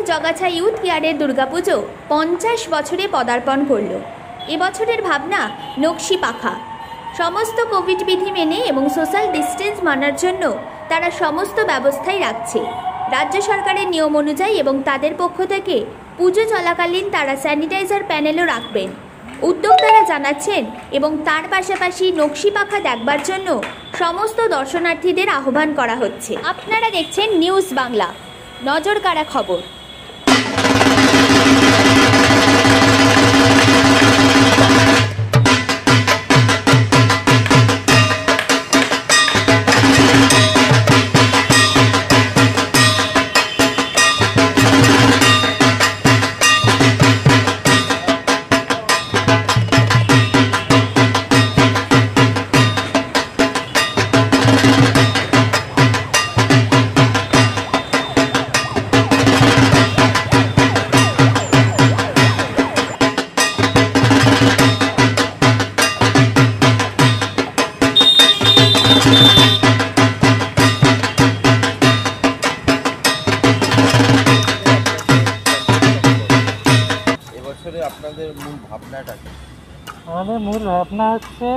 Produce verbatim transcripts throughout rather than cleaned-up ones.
Jagachha youth কেয়ারের দুর্গাপুজো পঞ্চাশ বছরে পদার্পণ করল। এবছরের ভাবনা নকশি পাখা। সমস্ত কোভিড বিধি মেনে এবং সোশ্যাল ডিস্টেন্স মানার জন্য তারা সমস্ত ব্যবস্থাই রাখছে। রাজ্য সরকারের নিয়ম অনুযায়ী এবং তাদের পক্ষ থেকে পুজো চলাকালীন তারা স্যানিটাইজার প্যানেলও রাখবেন। উদ্যোক্তারা জানাচ্ছেন এবং তার পাশাপাশি নকশি পাখা দেখবার জন্য সমস্ত দর্শনার্থীদের আহ্বান করা হচ্ছে। আপনারা দেখছেন নিউজ বাংলা, নজর কাড়া খবর। আপনাদের মূল ভাবনাটা কি? আমাদের মূল ভাবনা হচ্ছে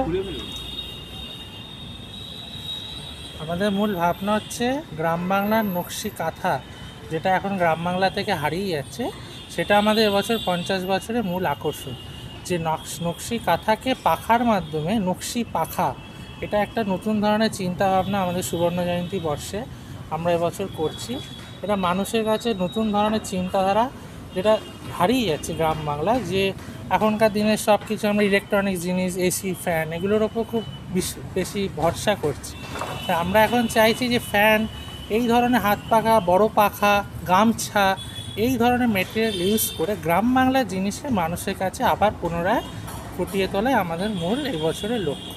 আমাদের মূল ভাবনা হচ্ছে গ্রাম বাংলার নকশি কাঁথা, যেটা এখন গ্রাম বাংলা থেকে হারিয়ে যাচ্ছে, সেটা আমাদের এবছর পঞ্চাশ বছরের মূল আকর্ষণ। যে নকশি কাঁথাকে পাখার মাধ্যমে নকশি পাখা, এটা একটা নতুন ধরনের চিন্তা ভাবনা আমাদের সুবর্ণ জয়ন্তী বর্ষে আমরা এবছর করছি। এটা মানুষের কাছে নতুন ধরনের চিন্তাধারা, যেটা হারিয়ে যাচ্ছে গ্রাম বাংলা। যে এখনকার দিনে সব কিছু আমরা ইলেকট্রনিক্স জিনিস, এসি, ফ্যান এগুলোর ওপর খুব বেশি ভরসা করছি। তা আমরা এখন চাইছি যে ফ্যান, এই ধরনের হাত পাখা, বড় পাখা, গামছা, এই ধরনের মেটেরিয়াল ইউজ করে গ্রাম বাংলার জিনিসে মানুষের কাছে আবার পুনরায় ফুটিয়ে তোলাই আমাদের মূল এবছরের লক্ষ্য।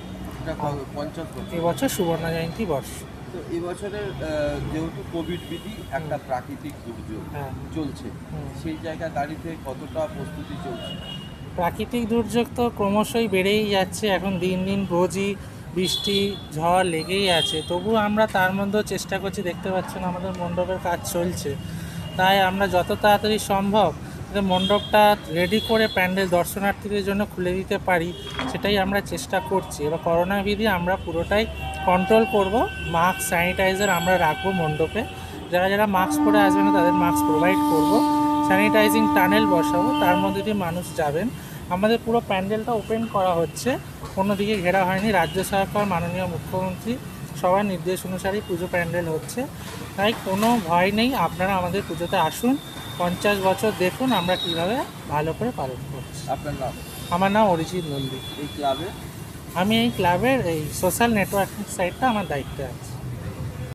এবছর সুবর্ণ জয়ন্তী বর্ষ। তো এবছরের যেহেতু কোভিড বিধি একটা প্রাকৃতিক দুর্যোগ চলছে, সেই জায়গায় দাঁড়িয়ে কতটা প্রস্তুতি চলছে? প্রাকৃতিক দুর্যোগ তো ক্রমশই বেড়েই যাচ্ছে, এখন দিন দিন রোজই বৃষ্টি ঝড় লেগেই আছে। তবু আমরা তার মধ্যেও চেষ্টা করছি, দেখতে পাচ্ছেন আমাদের মণ্ডপের কাজ চলছে, তাই আমরা যত তাড়াতাড়ি সম্ভব মণ্ডপটা রেডি করে প্যান্ডেল দর্শনার্থীদের জন্য খুলে দিতে পারি, সেটাই আমরা চেষ্টা করছি। এবার করোনা বিধি আমরা পুরোটাই কন্ট্রোল করব। মাস্ক, স্যানিটাইজার আমরা রাখবো মণ্ডপে, যারা যারা মাস্ক পরে আসবে না তাদের মাস্ক প্রোভাইড করব। স্যানিটাইজিং টানেল বসাবো, তার মধ্যে দিয়ে মানুষ যাবেন। আমাদের পুরো প্যান্ডেলটা ওপেন করা হচ্ছে, কোনো দিকে ঘেরা হয়নি। রাজ্য সরকার, মাননীয় মুখ্যমন্ত্রী সবার নির্দেশ অনুসারেই পুজো প্যান্ডেল হচ্ছে, তাই কোনো ভয় নেই। আপনারা আমাদের পুজোতে আসুন, পঞ্চাশ বছর দেখুন আমরা কীভাবে ভালো করে পালন করছি। আপনার নাম? আমার নাম অরিজিৎ নন্দী। এই ক্লাবে আমি এই ক্লাবের এই সোশ্যাল নেটওয়ার্কিং সাইটটা আমার দায়িত্বে আছে।